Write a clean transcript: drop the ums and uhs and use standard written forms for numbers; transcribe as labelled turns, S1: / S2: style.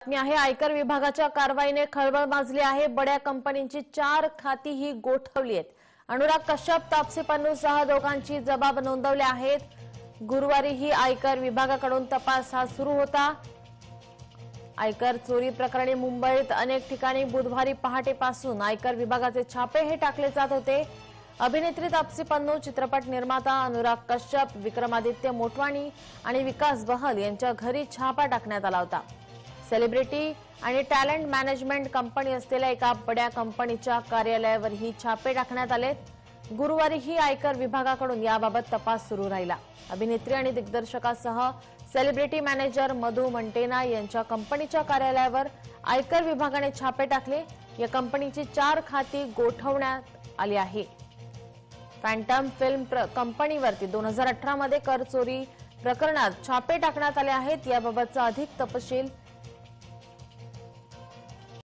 S1: बातमी आहे आयकर विभागाच्या कारवाईने खळबळ माजली आहे। बड्या कंपनींची 4 खाती ही गोठवली आहेत। अनुराग कश्यप, तापसी पन्नूसह दोघांची जबाब नोंदवले आहेत। गुरुवारी ही आयकर विभागाकडून तपास हा सुरू होता। आयकर चोरी प्रकरणी मुंबईत अनेक ठिकाणी बुधवारी पहाटेपासून आयकर विभागाचे छापे हे टाकले जात होते। अभिनेत्री तापसी पन्नू, चित्रपट निर्माता अनुराग कश्यप, विक्रमादित्य मोटवानी आणि विकास बहल यांच्या घरी छापा टाकण्यात आला होता। सेलिब्रिटी आणि टॅलेंट मॅनेजमेंट कंपनी असलेल्या एका बड्या कंपनीच्या कार्यालयावर ही छापे टाकण्यात आले। गुरुवारी ही आयकर विभागाकडून याबाबत तपास सुरू राहिला। अभिनेत्री आणि दिग्दर्शकासह सेलिब्रिटी मॅनेजर मधु मंटेना यांच्या कंपनीच्या कार्यालयावर आयकर विभागाने छापे टाकले। या कंपनीची 4 खाती गोठवण्यात आली आहे। फॅन्टम फिल्म कंपनीवरती 2018 मध्ये कर चोरी प्रकरणात छापे टाकण्यात आले आहेत। याबाबतचा अधिक तपशील